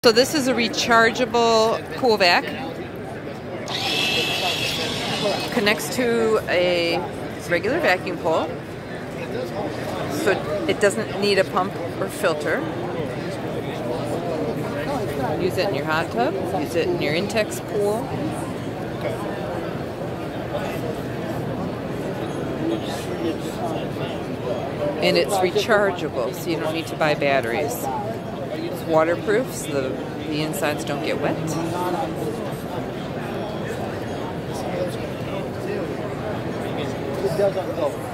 So this is a rechargeable pool vac. Connects to a regular vacuum pole, so it doesn't need a pump or filter. Use it in your hot tub, use it in your Intex pool. And it's rechargeable, so you don't need to buy batteries. It's waterproof, so the insides don't get wet. It doesn't go.